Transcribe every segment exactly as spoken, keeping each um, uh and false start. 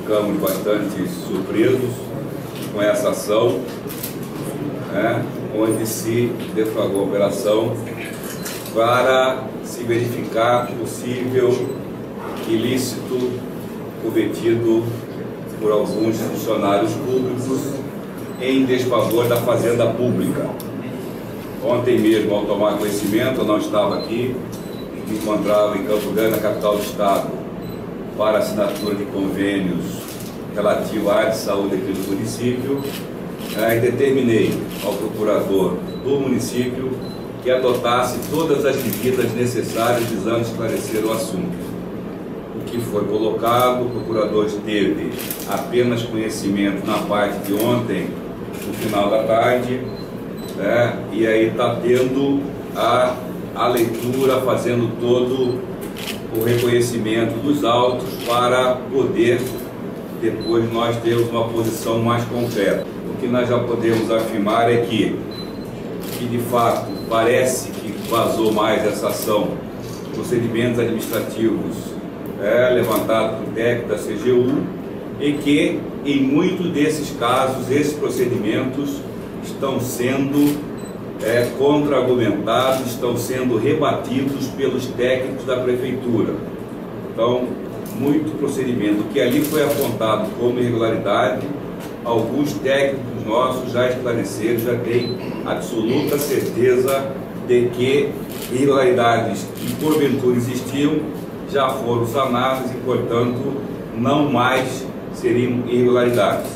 ficamos bastante surpresos com essa ação, né, onde se deflagrou a operação para se verificar possível ilícito cometido por alguns funcionários públicos em desfavor da fazenda pública. Ontem mesmo, ao tomar conhecimento, eu não estava aqui, me encontrava em Campo Grande, na capital do estado, para assinatura de convênios relativos à área de saúde aqui do município, e determinei ao procurador do município que adotasse todas as medidas necessárias visando esclarecer o assunto. O que foi colocado, o procurador teve apenas conhecimento na parte de ontem, no final da tarde, né, e aí está tendo a, a leitura, fazendo todo o reconhecimento dos autos para poder depois nós termos uma posição mais concreta. O que nós já podemos afirmar é que, que de fato parece que vazou mais essa ação, procedimentos administrativos é, levantados por técnico da C G U, e que em muitos desses casos esses procedimentos estão sendo é, contra-argumentados, estão sendo rebatidos pelos técnicos da prefeitura. Então, muito procedimento que ali foi apontado como irregularidade, alguns técnicos nossos já esclareceram, já têm absoluta certeza de que irregularidades que porventura existiam já foram sanadas e, portanto, não mais seriam irregularidades.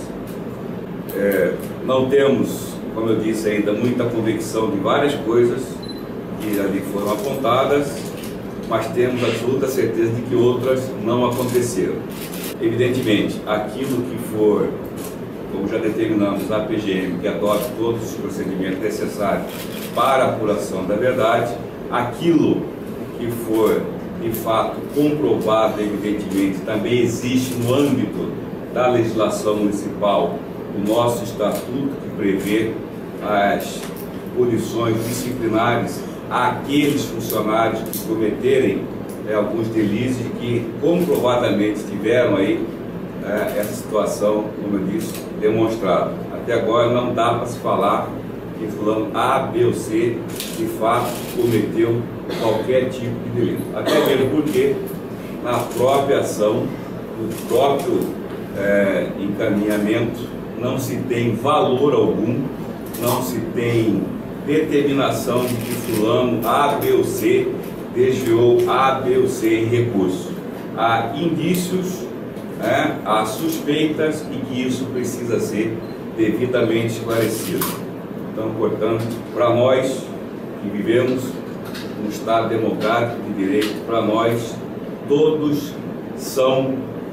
É, não temos, como eu disse ainda, muita convicção de várias coisas que ali foram apontadas, mas temos absoluta certeza de que outras não aconteceram. Evidentemente, aquilo que for, como já determinamos a P G M, que adote todos os procedimentos necessários para a apuração da verdade, aquilo que for de fato comprovado, evidentemente, também existe no âmbito da legislação municipal o nosso estatuto que prevê as punições disciplinares àqueles funcionários que cometerem é, alguns delitos e que comprovadamente tiveram aí é, essa situação, como eu disse, demonstrada. Até agora não dá para se falar que fulano A, B ou C de fato cometeu qualquer tipo de delito. Até mesmo porque na própria ação, no próprio é, encaminhamento, não se tem valor algum, não se tem determinação de que fulano A, B ou C desviou A, B ou C em recurso. Há indícios, é, há suspeitas e que isso precisa ser devidamente esclarecido. Então, portanto, para nós que vivemos num Estado democrático de direito, para nós todos são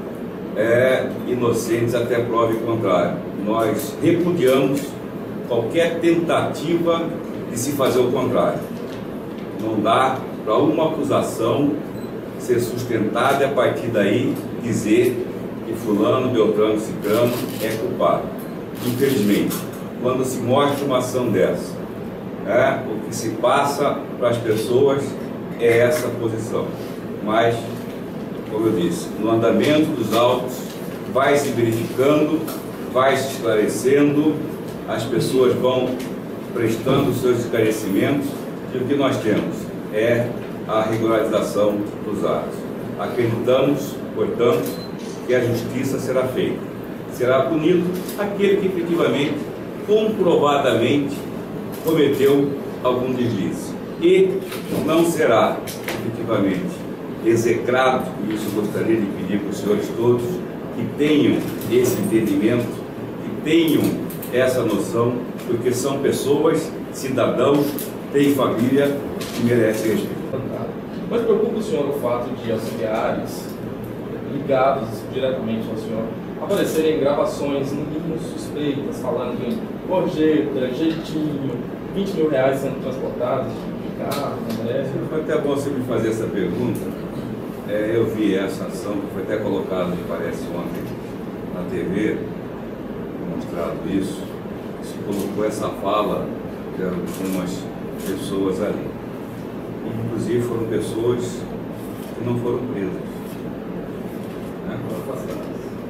é, inocentes até prova em contrário. Nós repudiamos qualquer tentativa de se fazer o contrário. Não dá para uma acusação ser sustentada e a partir daí dizer que fulano, beltrano, cicrano é culpado. Infelizmente, quando se mostra uma ação dessa, é, o que se passa para as pessoas é essa posição. Mas, como eu disse, no andamento dos autos vai se verificando, vai se esclarecendo, as pessoas vão prestando os seus esclarecimentos e o que nós temos é a regularização dos atos. Acreditamos, portanto, que a justiça será feita. Será punido aquele que efetivamente, comprovadamente, cometeu algum deslize. E não será efetivamente execrado, e isso eu gostaria de pedir para os senhores todos, que tenham esse entendimento, que tenham essa noção, porque são pessoas, cidadãos, têm família e merecem respeito. Mas preocupa o senhor o fato de auxiliares ligados diretamente ao senhor aparecerem em gravações no mínimo suspeitas, falando em gorjeta, jeitinho, vinte mil reais sendo transportados de carro, merece? Foi até bom você me fazer essa pergunta. É, eu vi essa ação que foi até colocada, me parece, ontem na T V, mostrado isso, se colocou essa fala de algumas pessoas ali. Inclusive foram pessoas que não foram presas. Né?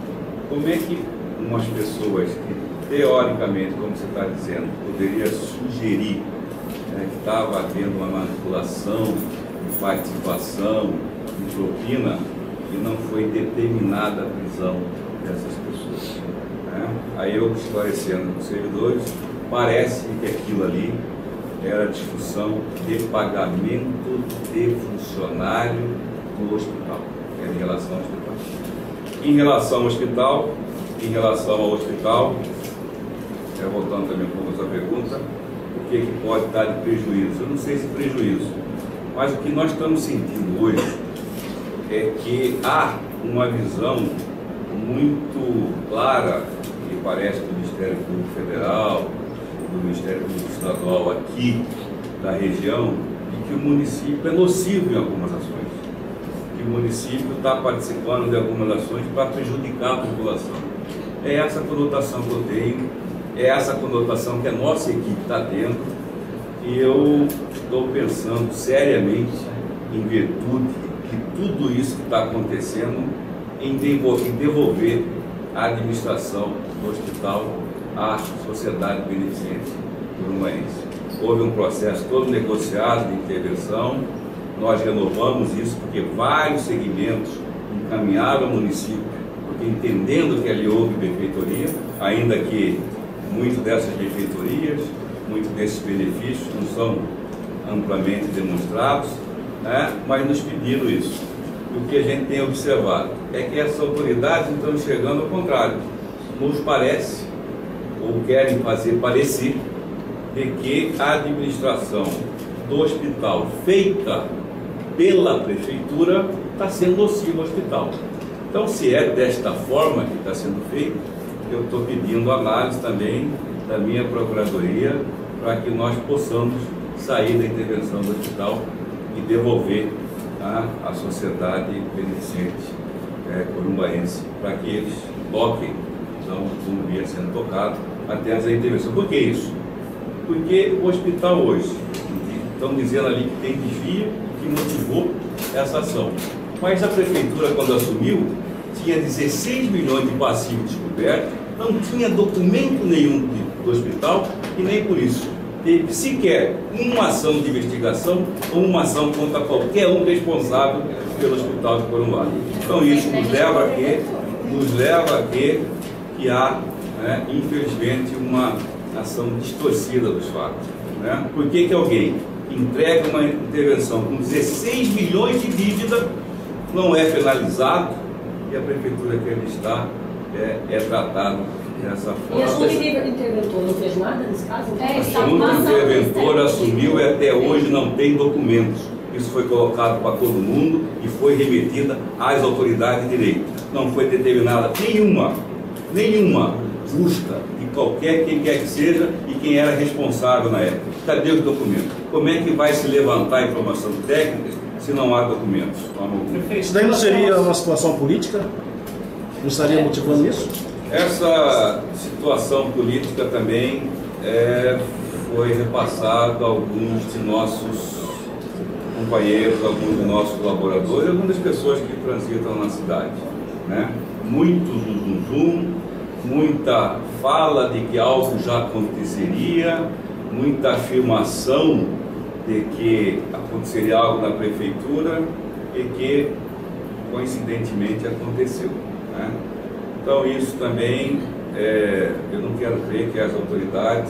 como é que umas pessoas que, teoricamente, como você está dizendo, poderia sugerir, né, que estava havendo uma manipulação de participação, de propina, e não foi determinada a prisão dessas pessoas, né? Aí eu, esclarecendo com os servidores, parece que aquilo ali era discussão de pagamento de funcionário do hospital, era em relação ao hospital. Em relação ao hospital, em relação ao hospital, é, voltando também um pouco a sua pergunta, o que, que pode dar de prejuízo? Eu não sei se prejuízo, mas o que nós estamos sentindo hoje é que há uma visão muito clara, que parece do Ministério Público Federal, do Ministério Público Estadual aqui da região, de que o município é nocivo em algumas ações, que o município está participando de algumas ações para prejudicar a população. É essa conotação que eu tenho, é essa conotação que a nossa equipe está tendo, e eu estou pensando seriamente, em virtude de tudo isso que está acontecendo, em devolver a administração do hospital à sociedade beneficente uruguaiense. Houve um processo todo negociado de intervenção, nós renovamos isso porque vários segmentos encaminharam ao município, porque entendendo que ali houve benfeitoria, ainda que muitas dessas benfeitorias, muitos desses benefícios não são amplamente demonstrados, né? Mas nos pediram isso. O que a gente tem observado é que essas autoridades estão enxergando ao contrário. Nos parece, ou querem fazer parecer, de que a administração do hospital feita pela prefeitura está sendo nociva ao hospital. Então, se é desta forma que está sendo feito, eu estou pedindo análise também da minha procuradoria para que nós possamos sair da intervenção do hospital e devolver a, a sociedade beneficente é, corumbaense, para que eles toquem, então, como vinha sendo tocado, até essa intervenção. Por que isso? Porque o hospital hoje, estão dizendo ali que tem desvio que motivou essa ação. Mas a prefeitura, quando assumiu, tinha dezesseis milhões de passivos descobertos, não tinha documento nenhum do hospital e nem por isso teve sequer uma ação de investigação ou uma ação contra qualquer um responsável pelo Hospital de Corumbá. Então isso nos leva a que, nos leva a que, que há, né, infelizmente, uma ação distorcida dos fatos, né? Por que que alguém entrega uma intervenção com dezesseis milhões de dívida, não é penalizado e a prefeitura que ele está é, é tratado dessa forma? E a junta interventor não fez nada nesse caso? É, a junta interventora assumiu e até hoje não tem documentos. Isso foi colocado para todo mundo e foi remetida às autoridades de direito. Não foi determinada nenhuma, nenhuma busca de qualquer quem quer que seja e quem era responsável na época. Cadê os documentos? Como é que vai se levantar a informação técnica se não há documentos? Isso daí não seria uma situação política? Não estaria motivando isso? Essa situação política também é, foi repassada a alguns de nossos companheiros, alguns de nossos colaboradores, algumas das pessoas que transitam na cidade, né? Muito zum, zum, zum, muita fala de que algo já aconteceria, muita afirmação de que aconteceria algo na prefeitura e que coincidentemente aconteceu, né? Então isso também, é, eu não quero crer que as autoridades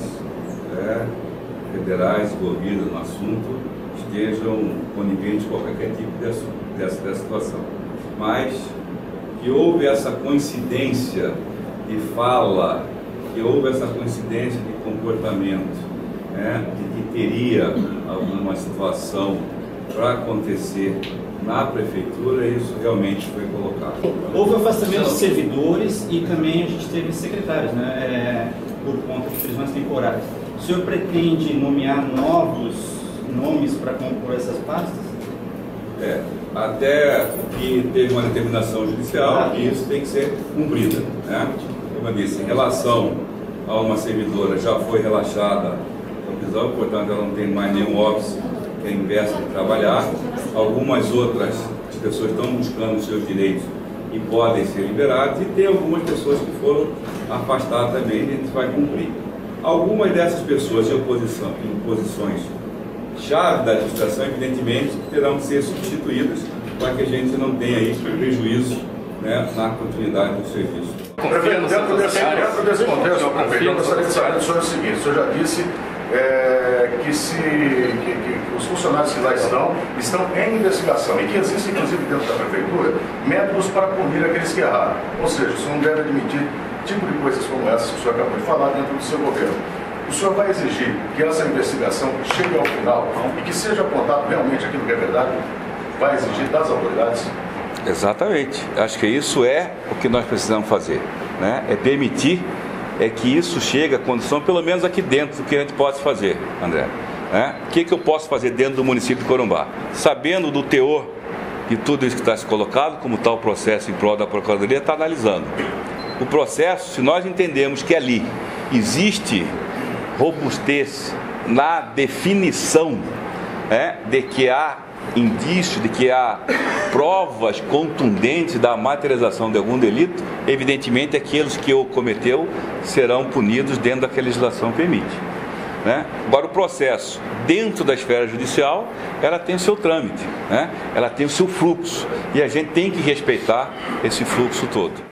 é, federais envolvidas no assunto estejam coniventes com qualquer tipo de assunto, dessa, dessa situação, mas que houve essa coincidência de fala, que houve essa coincidência de comportamento, né, de que teria alguma situação para acontecer na prefeitura, isso realmente foi colocado. Houve afastamento de servidores e também a gente teve secretários, né, é, por conta de prisões temporárias. O senhor pretende nomear novos nomes para compor essas pastas? É, até que teve uma determinação judicial e isso tem que ser cumprida, né? Como eu disse, em relação a uma servidora já foi relaxada a prisão, portanto ela não tem mais nenhum óbice que é inverso de trabalhar. Algumas outras pessoas estão buscando os seus direitos que podem ser liberados, e tem algumas pessoas que foram afastadas também, e a gente vai cumprir. Algumas dessas pessoas em oposição, em posições chave da administração, evidentemente, terão que ser substituídas para que a gente não tenha aí prejuízo, né, na continuidade do serviço. Prefeito, dentro desse, dentro desse contexto, prefeito, eu gostaria de saber do senhor o seguinte: o senhor já disse é, que, se, que, que os funcionários que lá estão, estão em investigação e que existe, inclusive, dentro da prefeitura, métodos para punir aqueles que erraram. Ou seja, o senhor não deve admitir tipo de coisas como essas que o senhor acabou de falar dentro do seu governo. O senhor vai exigir que essa investigação chegue ao final e que seja apontado realmente aquilo que é verdade? Vai exigir das autoridades? Exatamente. Acho que isso é o que nós precisamos fazer, né? É permitir é que isso chegue à condição, pelo menos aqui dentro, do que a gente pode fazer, André. Né? O que, que eu posso fazer dentro do município de Corumbá? Sabendo do teor de tudo isso que está se colocado, como está o processo em prol da Procuradoria, está analisando. O processo, se nós entendemos que ali existe robustez na definição, né, de que há indício, de que há provas contundentes da materialização de algum delito, evidentemente aqueles que o cometeu serão punidos dentro da que a legislação permite, né? Agora, o processo dentro da esfera judicial, ela tem o seu trâmite, né? Ela tem o seu fluxo, e a gente tem que respeitar esse fluxo todo.